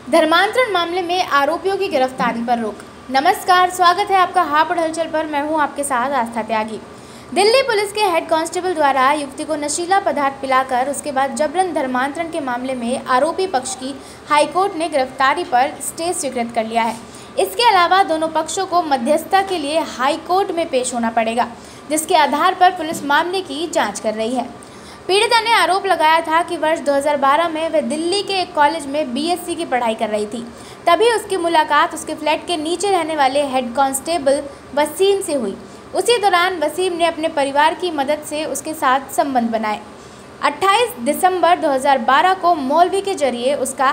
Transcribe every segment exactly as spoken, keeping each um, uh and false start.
धर्मांतरण मामले में आरोपियों की गिरफ्तारी पर रोक। नमस्कार, स्वागत है आपका हापुड़ हलचल पर। मैं हूं आपके साथ आस्था त्यागी। दिल्ली पुलिस के हेड कांस्टेबल द्वारा युवती को नशीला पदार्थ पिलाकर उसके बाद जबरन धर्मांतरण के मामले में आरोपी पक्ष की हाईकोर्ट ने गिरफ्तारी पर स्टे स्वीकृत कर लिया है। इसके अलावा दोनों पक्षों को मध्यस्थता के लिए हाईकोर्ट में पेश होना पड़ेगा, जिसके आधार पर पुलिस मामले की जाँच कर रही है। पीड़िता ने आरोप लगाया था कि वर्ष दो हज़ार बारह में वह दिल्ली के एक कॉलेज में बीएससी की पढ़ाई कर रही थी। तभी उसकी मुलाकात उसके फ्लैट के नीचे रहने वाले हेड कांस्टेबल वसीम से हुई। उसी दौरान वसीम ने अपने परिवार की मदद से उसके साथ संबंध बनाए। अट्ठाईस दिसंबर दो हज़ार बारह को मौलवी के जरिए उसका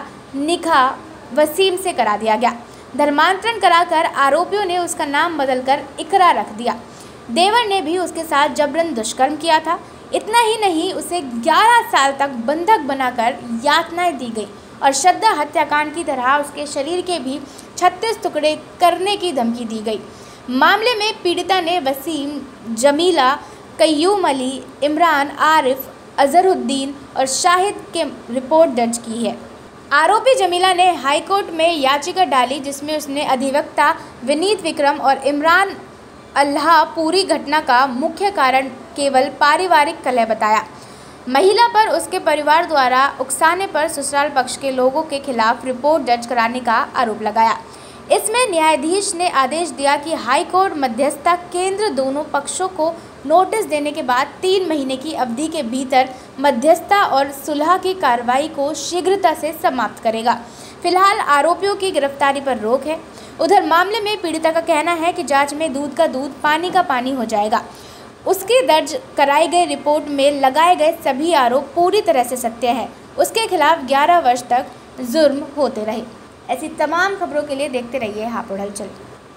निकाह वसीम से करा दिया गया। धर्मांतरण कराकर आरोपियों ने उसका नाम बदलकर इकरा रख दिया। देवर ने भी उसके साथ जबरन दुष्कर्म किया था। इतना ही नहीं, उसे ग्यारह साल तक बंधक बनाकर यातनाएं दी गई और श्रद्धा हत्याकांड की तरह उसके शरीर के भी छत्तीस टुकड़े करने की धमकी दी गई। मामले में पीड़िता ने वसीम, जमीला, कय्यूम अली, इमरान, आरिफ, अजहरुद्दीन और शाहिद के रिपोर्ट दर्ज की है। आरोपी जमीला ने हाईकोर्ट में याचिका डाली, जिसमें उसने अधिवक्ता विनीत विक्रम और इमरान अल्लाह पूरी घटना का मुख्य कारण केवल पारिवारिक कलह बताया। महिला पर उसके परिवार द्वारा उकसाने पर ससुराल पक्ष के लोगों के खिलाफ रिपोर्ट दर्ज कराने का आरोप लगाया। इसमें न्यायाधीश ने आदेश दिया कि हाईकोर्ट मध्यस्थता केंद्र दोनों पक्षों को नोटिस देने के बाद तीन महीने की अवधि के भीतर मध्यस्थता और सुलह की कार्रवाई को शीघ्रता से समाप्त करेगा। फिलहाल आरोपियों की गिरफ्तारी पर रोक है। उधर मामले में पीड़िता का कहना है कि जांच में दूध का दूध, पानी का पानी हो जाएगा। उसकी दर्ज कराई गई रिपोर्ट में लगाए गए सभी आरोप पूरी तरह से सत्य है। उसके खिलाफ ग्यारह वर्ष तक जुर्म होते रहे। ऐसी तमाम खबरों के लिए देखते रहिए हापुड़ हलचल।